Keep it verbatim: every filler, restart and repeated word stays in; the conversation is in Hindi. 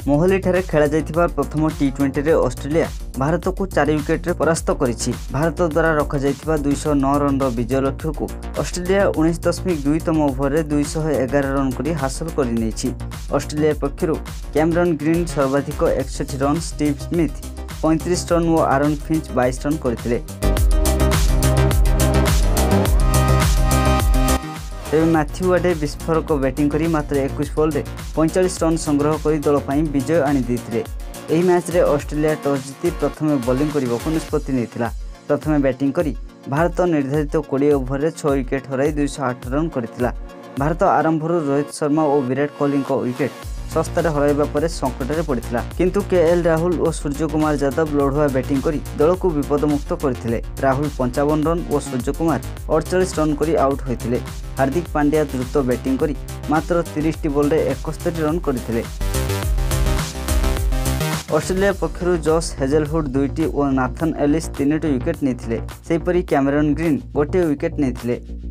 मोहाली ठारे खेला जाइथिबा प्रथम टी ट्वेंटी रे ऑस्ट्रेलिया भारत को चार विकेट रे परास्त करिछि। भारत द्वारा रखा जाइथिबा दो सौ नौ रन रो विजय लक्ष्य को ऑस्ट्रेलिया उन्नीस दशमिक दुई तम ओवर रे दो सौ ग्यारह रन करी हासिल करि नेछि। ऑस्ट्रेलिया पक्षरु कैमरन ग्रीन सर्वाधिक इकसठ रन, स्टीव स्मिथ पैंतीस रन और आरन फिंच बाईस रन करथिले। तेज मैथ्यू वाडे विस्फोरक बैटिंग करी मात्र इक्कीस बॉल रे पैंतालीस रन संग्रह कर दल पर विजय आनी देथिले। एही मैच रे ऑस्ट्रेलिया टॉस जीति प्रथमे बॉलिंग करने को निष्पत्ति नेथिला। प्रथमे बैटिंग करी भारत निर्धारित बीस ओवर रे छह विकेट हराई दो सौ आठ रन करथिला। भारत आरंभ रोहित शर्मा और विराट कोहली विकेट सस्तार हराइबा पर संकट पड़ता, किंतु के एल राहुल और सूर्य कुमार यादव लड़ुआ बैटिंग करी दल को विपदमुक्त करथिले। राहुल पंचावन रन और सूर्य कुमार अड़चाश रन करी आउट होइथिले। हार्दिक पांड्या द्रुत बैटिंग करी मात्र तीस बॉल रे इकहत्तर रन करथिले। ऑस्ट्रेलिया पक्षरु जॉस हेजलवुड दुईटी और नाथन एलिस तीनोटी विकेट नेथिले। सेहीपरि कैमरन ग्रीन गोटे विकेट नेथिले।